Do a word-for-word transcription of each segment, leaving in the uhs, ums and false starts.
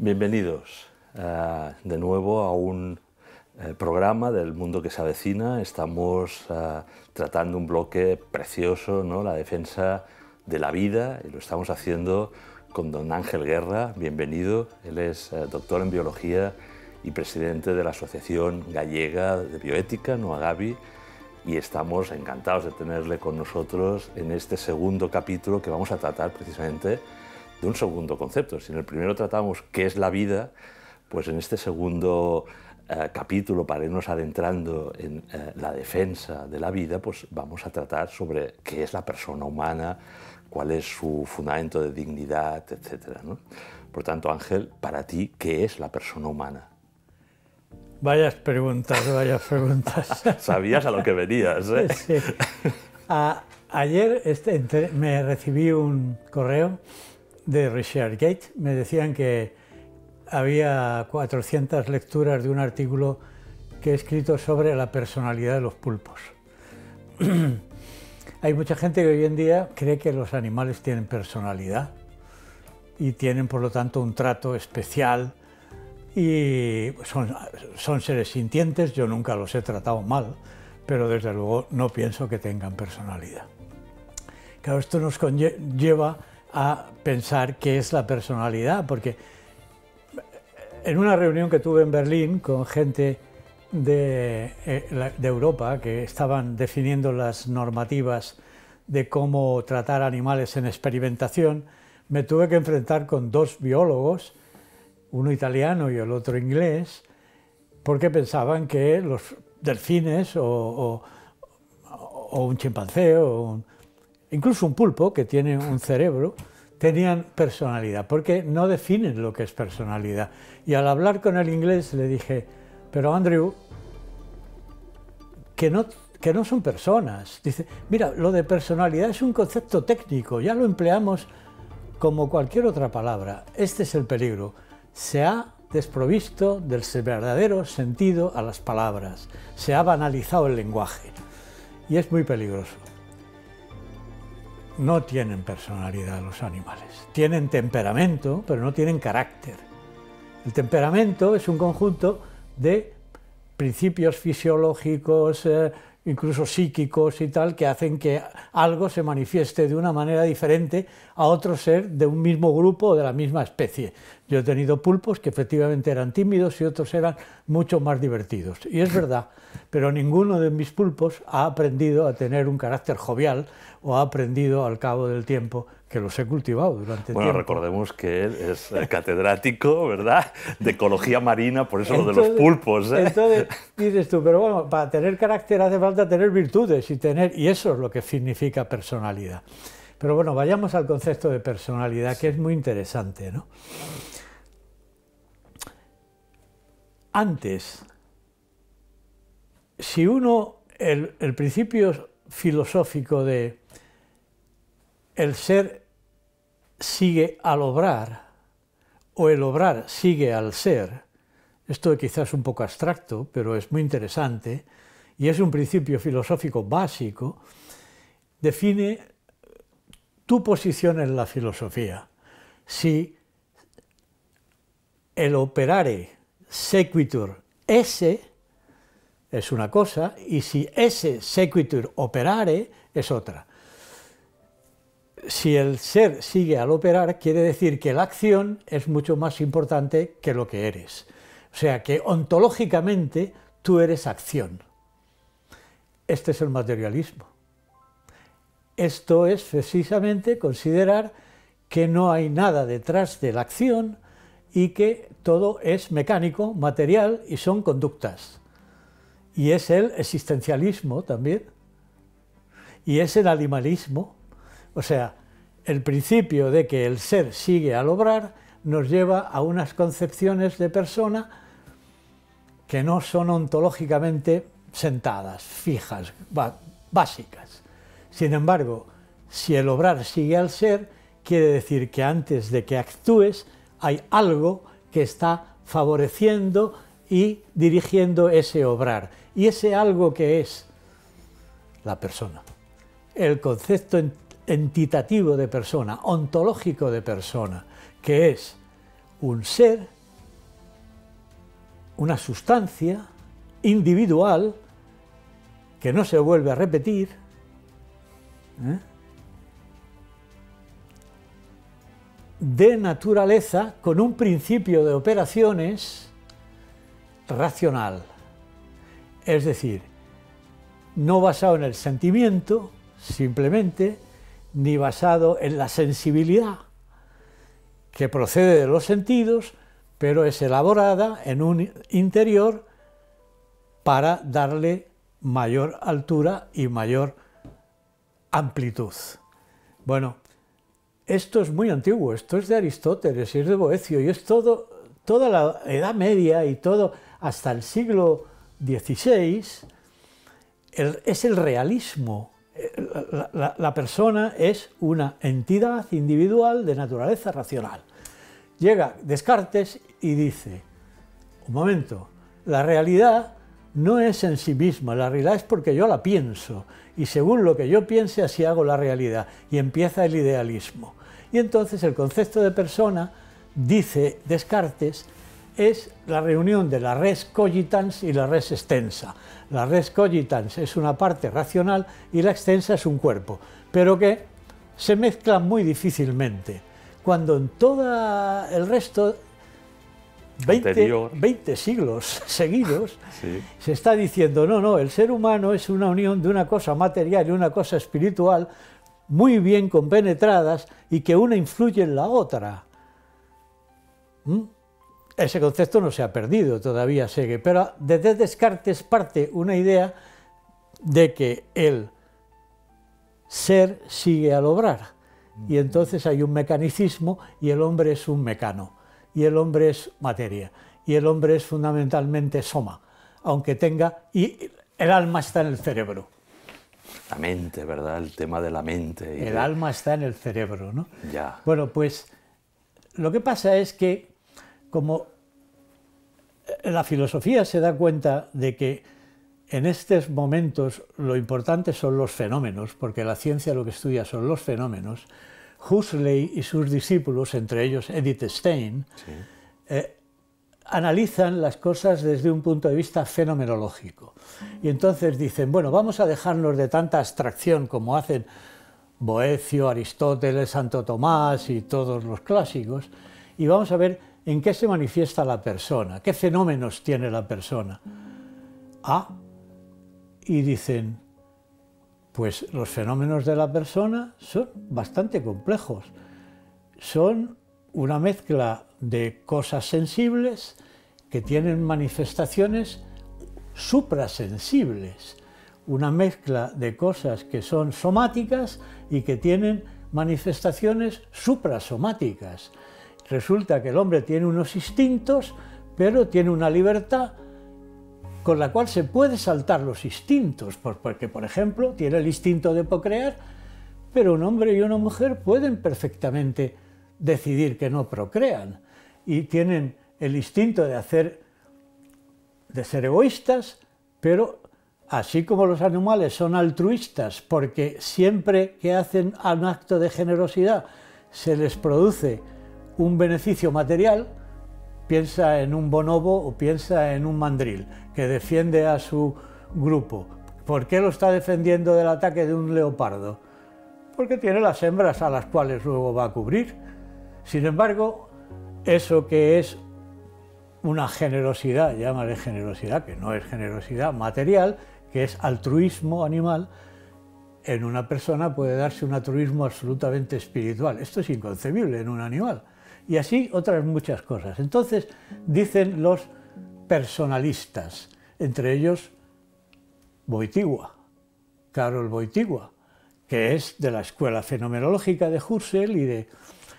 Bienvenidos uh, de nuevo a un uh, programa del mundo que se avecina. Estamos uh, tratando un bloque precioso, ¿no? La defensa de la vida, y lo estamos haciendo con don Ángel Guerra. Bienvenido. Él es uh, doctor en biología y presidente de la Asociación Gallega de Bioética, NOAGABI, y estamos encantados de tenerle con nosotros en este segundo capítulo que vamos a tratar precisamente de un segundo concepto. Si en el primero tratamos qué es la vida, pues en este segundo eh, capítulo, para irnos adentrando en eh, la defensa de la vida, pues vamos a tratar sobre qué es la persona humana, cuál es su fundamento de dignidad, etcétera, ¿no? Por tanto, Ángel, para ti, ¿qué es la persona humana? Vayas preguntas, vayas preguntas. Sabías a lo que venías, ¿eh? Sí. A, ayer este, entre, me recibí un correo de ResearchGate. Me decían que había cuatrocientas lecturas de un artículo que he escrito sobre la personalidad de los pulpos. Hay mucha gente que hoy en día cree que los animales tienen personalidad y tienen, por lo tanto, un trato especial y son, son seres sintientes. Yo nunca los he tratado mal, pero desde luego no pienso que tengan personalidad. Claro, esto nos lleva a pensar qué es la personalidad, porque en una reunión que tuve en Berlín con gente de, de Europa que estaban definiendo las normativas de cómo tratar animales en experimentación, me tuve que enfrentar con dos biólogos, uno italiano y el otro inglés, porque pensaban que los delfines o, o, o un chimpancé o un, incluso un pulpo, que tiene un cerebro, tenían personalidad, porque no definen lo que es personalidad. Y al hablar con el inglés le dije, pero Andrew, que no, que no son personas. Dice, mira, lo de personalidad es un concepto técnico, ya lo empleamos como cualquier otra palabra. Este es el peligro. Se ha desprovisto del verdadero sentido a las palabras, se ha banalizado el lenguaje y es muy peligroso. No tienen personalidad los animales, tienen temperamento, pero no tienen carácter. El temperamento es un conjunto de principios fisiológicos, eh, incluso psíquicos y tal, que hacen que algo se manifieste de una manera diferente a otro ser de un mismo grupo o de la misma especie. Yo he tenido pulpos que efectivamente eran tímidos y otros eran mucho más divertidos. Y es verdad, pero ninguno de mis pulpos ha aprendido a tener un carácter jovial o ha aprendido al cabo del tiempo, que los he cultivado durante bueno, tiempo. Recordemos que él es catedrático, ¿verdad?, de ecología marina, por eso entonces, lo de los pulpos, ¿eh? Entonces dices tú, pero bueno, para tener carácter hace falta tener virtudes y, tener, y eso es lo que significa personalidad. Pero bueno, vayamos al concepto de personalidad, que es muy interesante, ¿no? Antes, si uno, el, el principio filosófico de el ser sigue al obrar o el obrar sigue al ser, esto quizás es un poco abstracto, pero es muy interesante y es un principio filosófico básico, define tu posición en la filosofía. Si el operare sequitur esse es una cosa y si esse sequitur operare es otra. Si el ser sigue al operar, quiere decir que la acción es mucho más importante que lo que eres. O sea que ontológicamente tú eres acción. Este es el materialismo. Esto es precisamente considerar que no hay nada detrás de la acción y que todo es mecánico, material y son conductas. Y es el existencialismo también. Y es el animalismo. O sea, el principio de que el ser sigue al obrar nos lleva a unas concepciones de persona que no son ontológicamente sentadas, fijas, básicas. Sin embargo, si el obrar sigue al ser, quiere decir que antes de que actúes hay algo que está favoreciendo y dirigiendo ese obrar. Y ese algo que es la persona. El concepto entitativo de persona, ontológico de persona, que es un ser una sustancia individual que no se vuelve a repetir, ¿eh? de naturaleza con un principio de operaciones racional, es decir, no basado en el sentimiento simplemente, ni basado en la sensibilidad que procede de los sentidos, pero es elaborada en un interior para darle mayor altura y mayor amplitud. Bueno, esto es muy antiguo, esto es de Aristóteles y es de Boecio, y es todo, toda la Edad Media y todo hasta el siglo dieciséis, el, es el realismo. La, la, la persona es una entidad individual de naturaleza racional. Llega Descartes y dice, un momento, la realidad no es en sí misma, la realidad es porque yo la pienso, y según lo que yo piense así hago la realidad, y empieza el idealismo. Y entonces el concepto de persona, dice Descartes, es la reunión de la res cogitans y la res extensa. La res cogitans es una parte racional y la extensa es un cuerpo, pero que se mezclan muy difícilmente. Cuando en todo el resto, veinte, veinte siglos seguidos, sí. se está diciendo, no, no, el ser humano es una unión de una cosa material y una cosa espiritual muy bien compenetradas y que una influye en la otra. ¿Mm? Ese concepto no se ha perdido, todavía sigue, pero desde Descartes parte una idea de que el ser sigue al obrar, y entonces hay un mecanicismo y el hombre es un mecano, y el hombre es materia, y el hombre es fundamentalmente soma, aunque tenga, y el alma está en el cerebro. La mente, ¿verdad? El tema de la mente. Y el de... alma está en el cerebro, ¿no? Ya. Bueno, pues lo que pasa es que como la filosofía se da cuenta de que en estos momentos lo importante son los fenómenos, porque la ciencia lo que estudia son los fenómenos, Huxley y sus discípulos, entre ellos Edith Stein, sí. eh, analizan las cosas desde un punto de vista fenomenológico. Y entonces dicen, bueno, vamos a dejarnos de tanta abstracción como hacen Boecio, Aristóteles, Santo Tomás y todos los clásicos, y vamos a ver en qué se manifiesta la persona, qué fenómenos tiene la persona. Ah, y dicen, pues los fenómenos de la persona son bastante complejos. Son una mezcla de cosas sensibles que tienen manifestaciones suprasensibles, una mezcla de cosas que son somáticas y que tienen manifestaciones suprasomáticas. Resulta que el hombre tiene unos instintos, pero tiene una libertad con la cual se puede saltar los instintos, porque, por ejemplo, tiene el instinto de procrear, pero un hombre y una mujer pueden perfectamente decidir que no procrean, y tienen el instinto de hacer, de ser egoístas, pero así como los animales son altruistas, porque siempre que hacen un acto de generosidad se les produce un beneficio material, piensa en un bonobo o piensa en un mandril que defiende a su grupo. ¿Por qué lo está defendiendo del ataque de un leopardo? Porque tiene las hembras a las cuales luego va a cubrir. Sin embargo, eso que es una generosidad, llámale generosidad, que no es generosidad material, que es altruismo animal, en una persona puede darse un altruismo absolutamente espiritual. Esto es inconcebible en un animal. Y así otras muchas cosas. Entonces, dicen los personalistas, entre ellos Wojtyła, Karol Wojtyła, que es de la escuela fenomenológica de Husserl, y, de,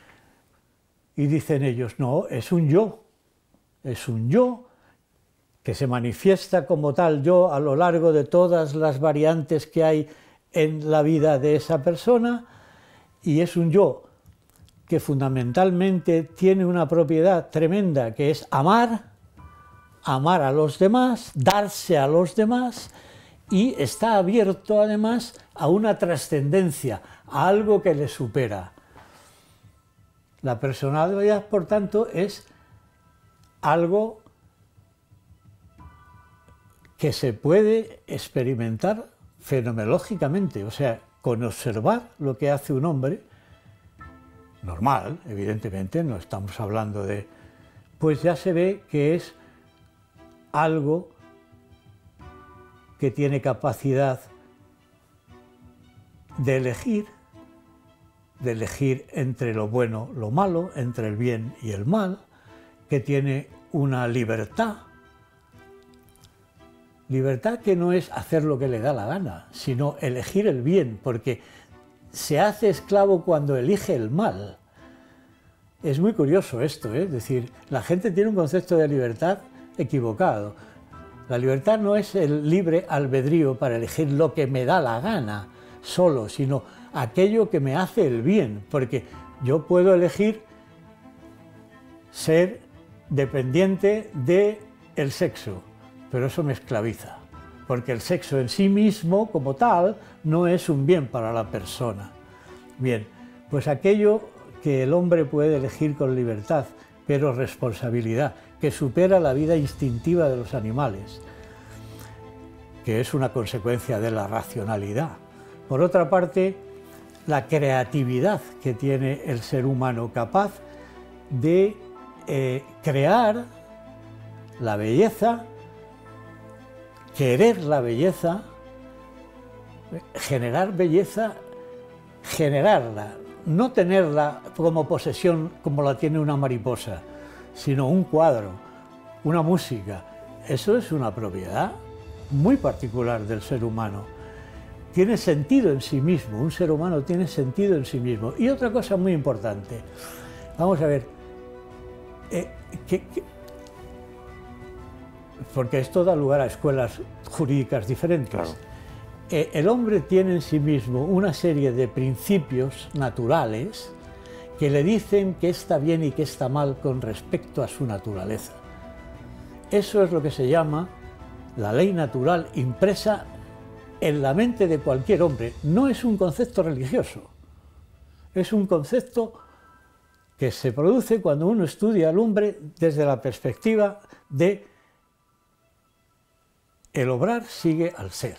y dicen ellos, no, es un yo, es un yo que se manifiesta como tal yo a lo largo de todas las variantes que hay en la vida de esa persona, y es un yo que fundamentalmente tiene una propiedad tremenda, que es amar, amar a los demás, darse a los demás, y está abierto además a una trascendencia, a algo que le supera. La personalidad, por tanto, es algo que se puede experimentar fenomenológicamente, o sea, con observar lo que hace un hombre, normal, evidentemente, no estamos hablando de... pues ya se ve que es algo que tiene capacidad de elegir, de elegir entre lo bueno y lo malo, entre el bien y el mal, que tiene una libertad, libertad que no es hacer lo que le da la gana, sino elegir el bien, porque se hace esclavo cuando elige el mal. Es muy curioso esto, ¿eh? Es decir, la gente tiene un concepto de libertad equivocado. La libertad no es el libre albedrío para elegir lo que me da la gana solo, sino aquello que me hace el bien, porque yo puedo elegir ser dependiente del sexo, pero eso me esclaviza, porque el sexo en sí mismo, como tal, no es un bien para la persona. Bien, pues aquello que el hombre puede elegir con libertad, pero responsabilidad, que supera la vida instintiva de los animales, que es una consecuencia de la racionalidad. Por otra parte, la creatividad que tiene el ser humano, capaz de eh, crear la belleza, querer la belleza, generar belleza, generarla, no tenerla como posesión como la tiene una mariposa, sino un cuadro, una música. Eso es una propiedad muy particular del ser humano. Tiene sentido en sí mismo, un ser humano tiene sentido en sí mismo. Y otra cosa muy importante, vamos a ver, eh, que, que, porque esto da lugar a escuelas jurídicas diferentes. Claro. Eh, el hombre tiene en sí mismo una serie de principios naturales que le dicen qué está bien y qué está mal con respecto a su naturaleza. Eso es lo que se llama la ley natural impresa en la mente de cualquier hombre. No es un concepto religioso, es un concepto que se produce cuando uno estudia al hombre desde la perspectiva de el obrar sigue al ser.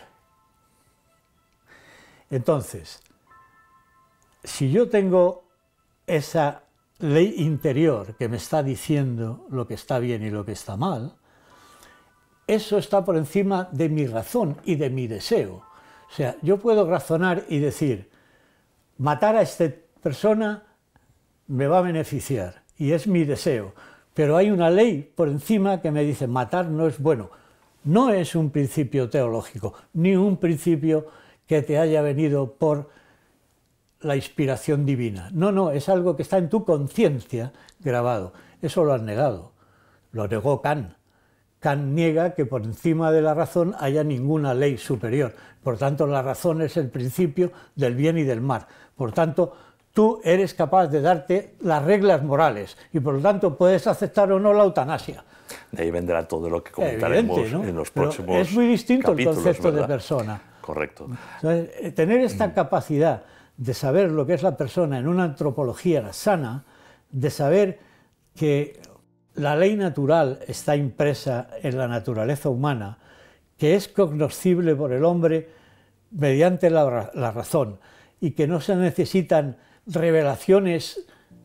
Entonces, si yo tengo esa ley interior que me está diciendo lo que está bien y lo que está mal, eso está por encima de mi razón y de mi deseo. O sea, yo puedo razonar y decir, matar a esta persona me va a beneficiar, y es mi deseo, pero hay una ley por encima que me dice, matar no es bueno. No es un principio teológico, ni un principio que te haya venido por la inspiración divina. No, no, es algo que está en tu conciencia grabado. Eso lo han negado, lo negó Kant. Kant niega que por encima de la razón haya ninguna ley superior. Por tanto, la razón es el principio del bien y del mal. Por tanto, tú eres capaz de darte las reglas morales y por lo tanto puedes aceptar o no la eutanasia. De ahí vendrá todo lo que comentaremos, evidente, ¿no? En los próximos capítulos. Es muy distinto el concepto ¿verdad? De persona. Correcto. Entonces, tener esta capacidad de saber lo que es la persona en una antropología sana, de saber que la ley natural está impresa en la naturaleza humana, que es cognoscible por el hombre mediante la, la razón y que no se necesitan revelaciones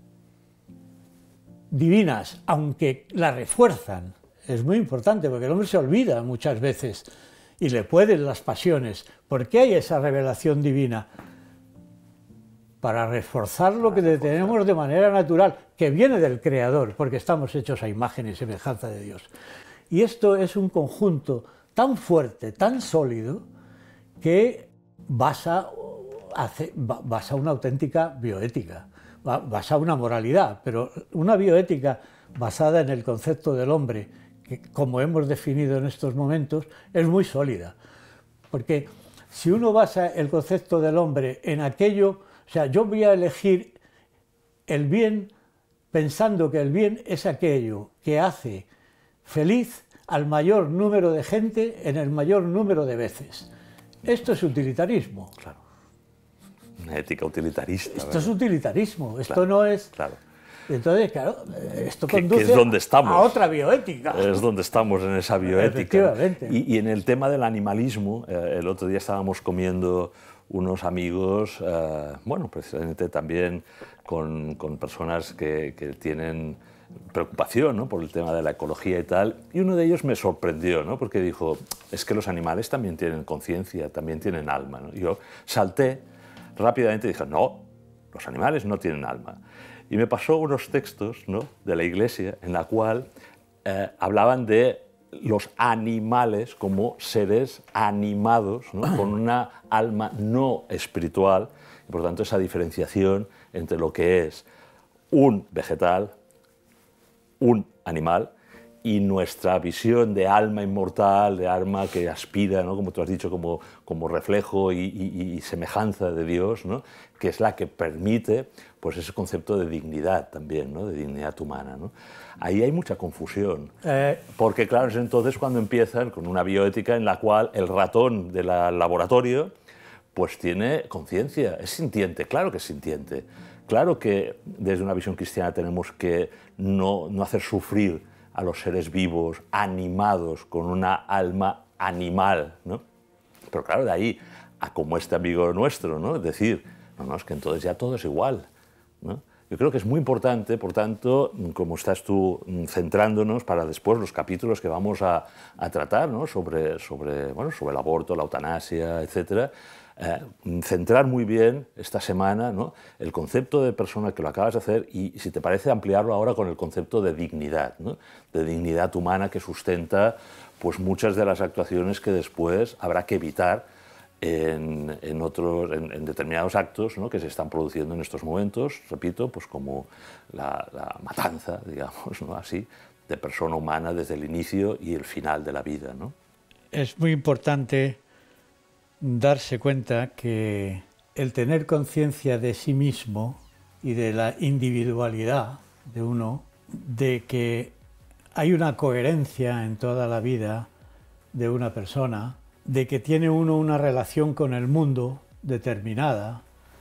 divinas, aunque la refuerzan. Es muy importante porque el hombre se olvida muchas veces y le pueden las pasiones. ¿Por qué hay esa revelación divina? Para reforzar lo que tenemos de manera natural, que viene del Creador, porque estamos hechos a imagen y semejanza de Dios. Y esto es un conjunto tan fuerte, tan sólido, que basa, hace, basa una auténtica bioética, basa una moralidad, pero una bioética basada en el concepto del hombre, que como hemos definido en estos momentos, es muy sólida. Porque si uno basa el concepto del hombre en aquello, o sea, yo voy a elegir el bien pensando que el bien es aquello que hace feliz al mayor número de gente en el mayor número de veces. Esto es utilitarismo. Claro. Una ética utilitarista. Esto ¿verdad? es utilitarismo, esto claro, no es... Claro. Entonces, claro, esto que, conduce que es donde estamos. a otra bioética. Es donde estamos en esa bioética. Efectivamente. Y, y en el tema del animalismo, eh, el otro día estábamos comiendo unos amigos, eh, bueno, precisamente también con, con personas que, que tienen preocupación, ¿no?, por el tema de la ecología y tal, y uno de ellos me sorprendió, ¿no?, porque dijo, es que los animales también tienen conciencia, también tienen alma, ¿no? Y yo salté rápidamente y dije, no, los animales no tienen alma. Y me pasó unos textos, ¿no?, de la Iglesia en la cual eh, hablaban de los animales como seres animados, ¿no?, con una alma no espiritual, y por tanto esa diferenciación entre lo que es un vegetal, un animal, y nuestra visión de alma inmortal, de alma que aspira, ¿no?, como tú has dicho, como, como reflejo y, y, y semejanza de Dios, ¿no?, que es la que permite pues, ese concepto de dignidad también, ¿no?, de dignidad humana, ¿no? Ahí hay mucha confusión, eh... porque claro, es entonces cuando empiezan con una bioética en la cual el ratón del laboratorio pues tiene conciencia, es sintiente, claro que es sintiente. Claro que desde una visión cristiana tenemos que no, no hacer sufrir a los seres vivos, animados, con una alma animal, ¿no? Pero claro, de ahí a como este amigo nuestro, ¿no?, es decir, no, no, es que entonces ya todo es igual, ¿no? Yo creo que es muy importante, por tanto, como estás tú centrándonos para después los capítulos que vamos a, a tratar, ¿no?, sobre, sobre, bueno, sobre el aborto, la eutanasia, etcétera, Eh, centrar muy bien esta semana, ¿no?, el concepto de persona que lo acabas de hacer y, si te parece, ampliarlo ahora con el concepto de dignidad, ¿no?, de dignidad humana que sustenta pues, muchas de las actuaciones que después habrá que evitar en, en, otros, en, en determinados actos, ¿no?, que se están produciendo en estos momentos, repito, pues como la, la matanza, digamos, ¿no?, así, de persona humana desde el inicio y el final de la vida, ¿no? Es muy importante darse cuenta que el tener conciencia de sí mismo y de la individualidad de uno, de que hay una coherencia en toda la vida de una persona, de que tiene uno una relación con el mundo determinada,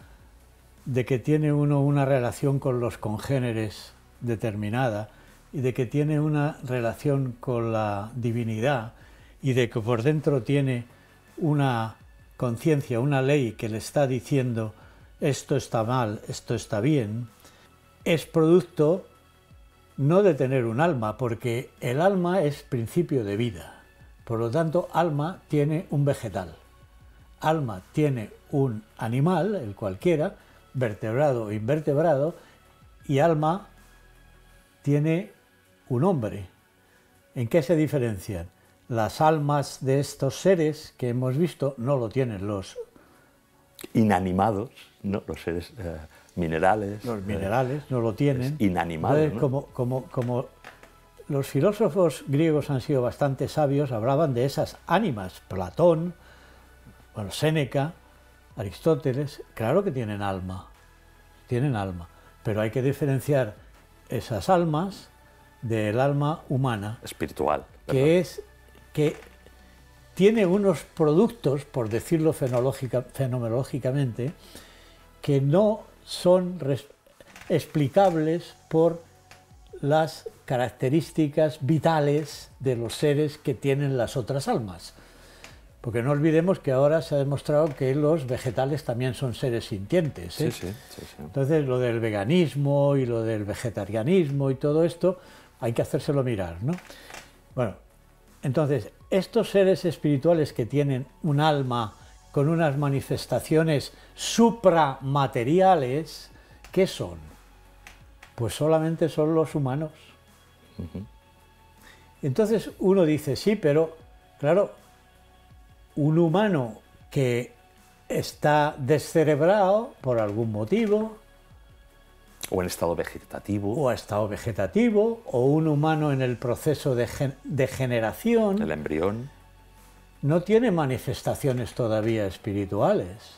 de que tiene uno una relación con los congéneres determinada y de que tiene una relación con la divinidad y de que por dentro tiene una conciencia, una ley que le está diciendo esto está mal, esto está bien, es producto no de tener un alma, porque el alma es principio de vida. Por lo tanto, alma tiene un vegetal, alma tiene un animal, el cualquiera, vertebrado o invertebrado, y alma tiene un hombre. ¿En qué se diferencian? Las almas de estos seres que hemos visto no lo tienen los inanimados, ¿no?, los seres eh, minerales. Los minerales eh, no lo tienen. Inanimados, Entonces, ¿no? como, como, como los filósofos griegos han sido bastante sabios, hablaban de esas ánimas. Platón, bueno, Séneca, Aristóteles, claro que tienen alma, tienen alma, pero hay que diferenciar esas almas del alma humana. Espiritual. Que es que tiene unos productos, por decirlo fenomenológicamente, que no son explicables por las características vitales de los seres que tienen las otras almas. Porque no olvidemos que ahora se ha demostrado que los vegetales también son seres sintientes, ¿eh? Sí, sí, sí, sí. Entonces, lo del veganismo y lo del vegetarianismo y todo esto, hay que hacérselo mirar, ¿no? Bueno, entonces, estos seres espirituales que tienen un alma con unas manifestaciones supramateriales, ¿qué son? Pues solamente son los humanos. Uh-huh. Entonces uno dice, sí, pero claro, un humano que está descerebrado por algún motivo, o en estado vegetativo. O a estado vegetativo, o un humano en el proceso de, gen de generación. El embrión. No tiene manifestaciones todavía espirituales.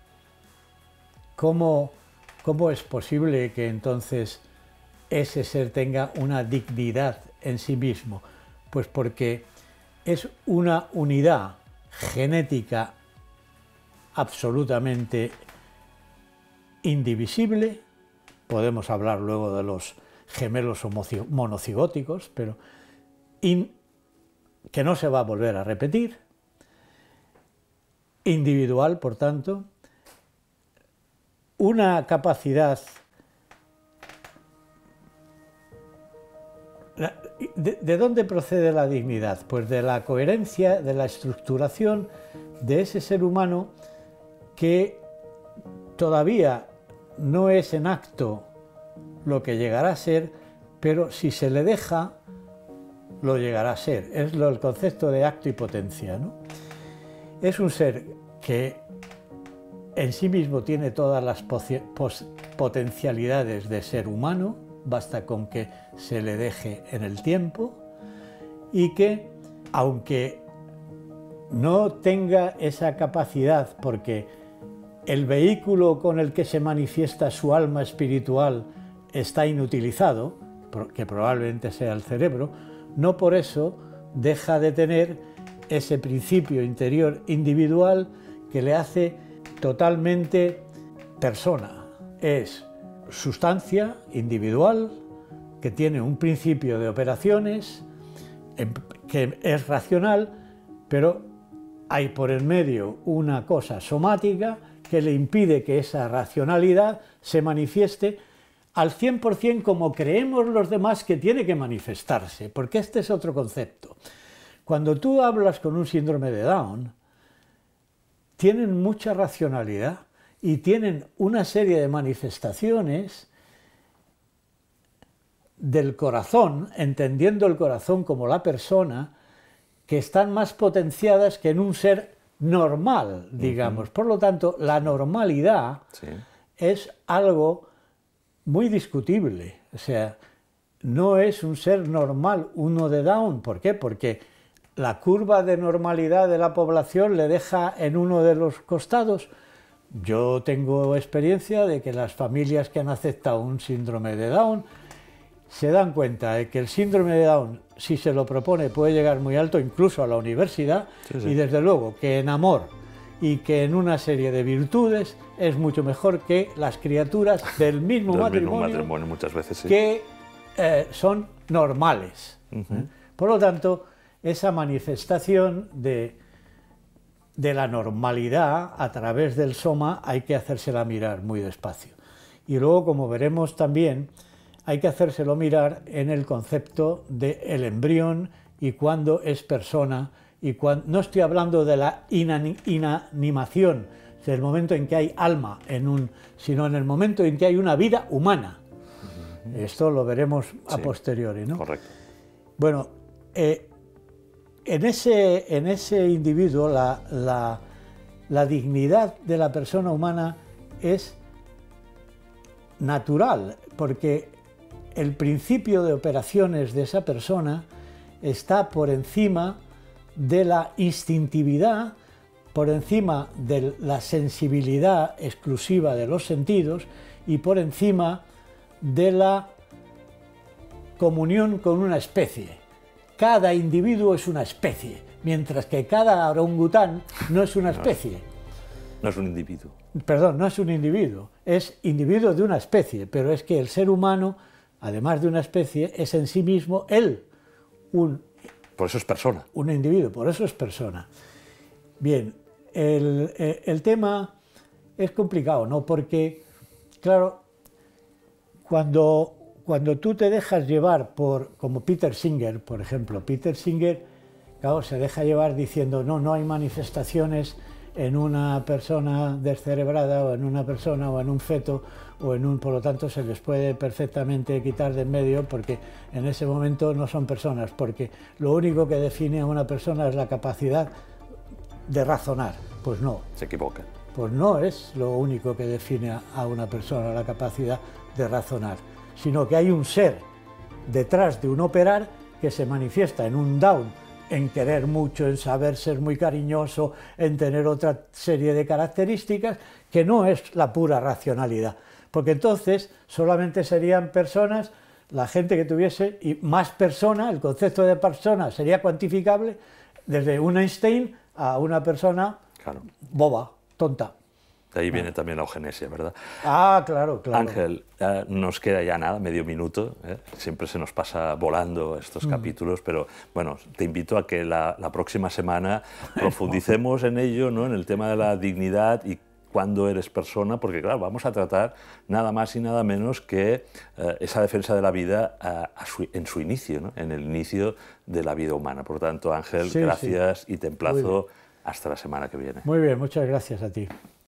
¿Cómo, cómo es posible que entonces ese ser tenga una dignidad en sí mismo? Pues porque es una unidad genética absolutamente indivisible, podemos hablar luego de los gemelos monocigóticos, pero in, que no se va a volver a repetir, individual, por tanto, una capacidad ¿De, ¿De dónde procede la dignidad? Pues de la coherencia, de la estructuración de ese ser humano que todavía no es en acto lo que llegará a ser, pero si se le deja, lo llegará a ser. Es lo, el concepto de acto y potencia, ¿no? Es un ser que en sí mismo tiene todas las potencialidades de ser humano, basta con que se le deje en el tiempo, y que, aunque no tenga esa capacidad, porque el vehículo con el que se manifiesta su alma espiritual está inutilizado, que probablemente sea el cerebro, no por eso deja de tener ese principio interior individual que le hace totalmente persona. Es sustancia individual que tiene un principio de operaciones, que es racional, pero hay por en medio una cosa somática que le impide que esa racionalidad se manifieste al cien por cien como creemos los demás que tiene que manifestarse, porque este es otro concepto. Cuando tú hablas con un síndrome de Down, tienen mucha racionalidad y tienen una serie de manifestaciones del corazón, entendiendo el corazón como la persona, que están más potenciadas que en un ser normal, digamos. Uh-huh. Por lo tanto, la normalidad sí. es algo muy discutible. O sea, no es un ser normal uno de Down. ¿Por qué? Porque la curva de normalidad de la población le deja en uno de los costados. Yo tengo experiencia de que las familias que han aceptado un síndrome de Down se dan cuenta de que el síndrome de Down, si se lo propone, puede llegar muy alto, incluso a la universidad, sí, sí. y desde luego que en amor y que en una serie de virtudes es mucho mejor que las criaturas del mismo, del matrimonio, mismo matrimonio, muchas veces, sí. que eh, son normales. Uh-huh. ¿eh? Por lo tanto, esa manifestación de, de la normalidad a través del soma hay que hacérsela mirar muy despacio. Y luego, como veremos también, hay que hacérselo mirar en el concepto del embrión y cuándo es persona. Y cuando, no estoy hablando de la inan, inanimación, del momento en que hay alma, en un, sino en el momento en que hay una vida humana. Uh-huh. Esto lo veremos a sí, posteriori, ¿no? Correcto. Bueno, eh, en, ese, en ese individuo la, la, la dignidad de la persona humana es natural, porque el principio de operaciones de esa persona está por encima de la instintividad, por encima de la sensibilidad exclusiva de los sentidos y por encima de la comunión con una especie. Cada individuo es una especie, mientras que cada orangután no es una especie. No, no es un individuo. Perdón, no es un individuo, es individuo de una especie, pero es que el ser humano, además de una especie, es en sí mismo él un Por eso es persona. Un individuo, por eso es persona. Bien, el, el tema es complicado, ¿no? Porque, claro, cuando, cuando tú te dejas llevar por, como Peter Singer, por ejemplo, Peter Singer, claro, se deja llevar diciendo, no, no hay manifestaciones en una persona descerebrada o en una persona o en un feto o en un, por lo tanto se les puede perfectamente quitar de en medio porque en ese momento no son personas, porque lo único que define a una persona es la capacidad de razonar. Pues no. Se equivoca. Pues no es lo único que define a una persona, la capacidad de razonar, sino que hay un ser detrás de un operar que se manifiesta en un Down, en querer mucho, en saber ser muy cariñoso, en tener otra serie de características, que no es la pura racionalidad. Porque entonces solamente serían personas, la gente que tuviese, y más persona, el concepto de persona sería cuantificable desde un Einstein a una persona claro. boba, tonta. De ahí viene también la eugenesia, ¿verdad? Ah, claro, claro. Ángel, eh, nos queda ya nada, medio minuto. ¿eh? Siempre se nos pasa volando estos mm. capítulos, pero bueno, te invito a que la, la próxima semana profundicemos en ello, ¿no? En el tema de la dignidad y cuándo eres persona, porque claro, vamos a tratar nada más y nada menos que eh, esa defensa de la vida a, a su, en su inicio, ¿no? En el inicio de la vida humana. Por tanto, Ángel, sí, gracias sí. y te emplazo hasta la semana que viene. Muy bien, muchas gracias a ti.